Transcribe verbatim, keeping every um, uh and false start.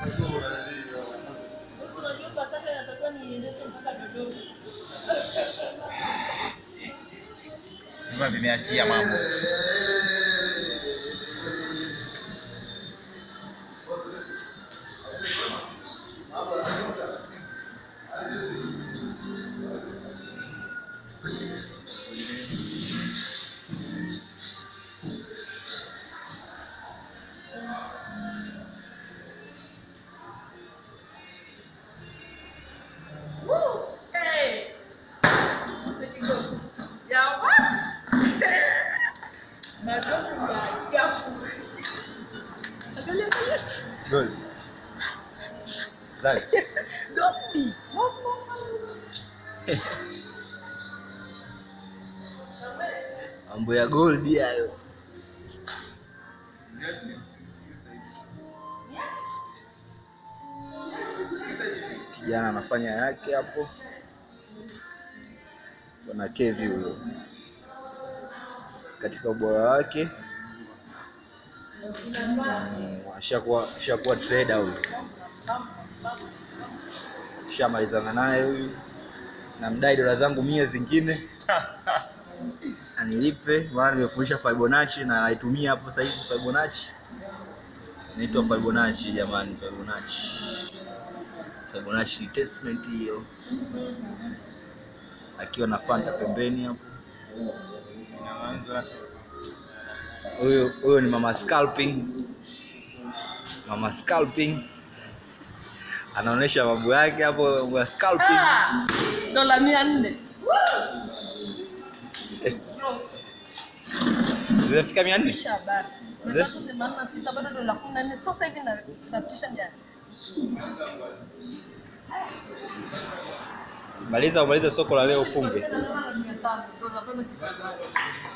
Mbona vimeachia mambo. Good. Right. Don't be. Mambo ya gold hayo. Kijana anafanya yake hapo. Bwana Kevi huyo. Katika ubora wake. Ashakuwa ashakuwa trader huyu. Shamalizana naye huyu. Na mdai dola zangu mia zingine. Anilipe, maana nimefundisha Fibonacci na naitumia hapo sasa hivi Fibonacci. Inaitwa Fibonacci jamani, Fibonacci. Fibonacci retracement hiyo. Akiwa na Fanta pembeni hapo. Huyo huyo ni mama scalping. Mama scalping. Anaonesha babu yake hapo ya scalping. Ah, dola mia nne. Zifika mia nne. Shabari. Nataka maana sita bado dola kumi na nne sasa hivi na nafikisha mia. Maliza umaliza soko la leo ufunge. Dola mia tano. Dola